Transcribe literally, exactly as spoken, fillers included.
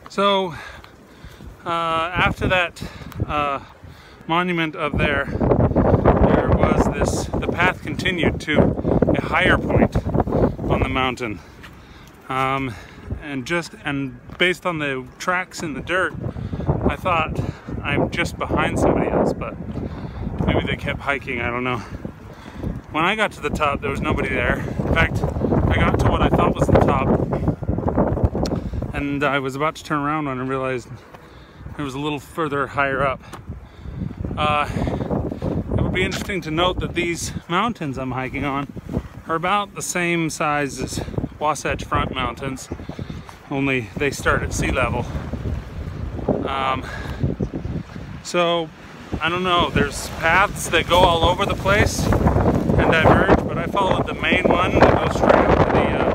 So uh, after that uh, monument up there, there was this, the path continued to a higher point on the mountain. Um, and just, and based on the tracks in the dirt, I thought I'm just behind somebody else, but maybe they kept hiking, I don't know. When I got to the top, there was nobody there. In fact, I got to what I thought was the top, and I was about to turn around when I realized it was a little further higher up. Uh, it would be interesting to note that these mountains I'm hiking on are about the same size as Wasatch Front Mountains, only they start at sea level. Um, so, I don't know, there's paths that go all over the place and diverge, but I followed the main one that goes straight up to the uh,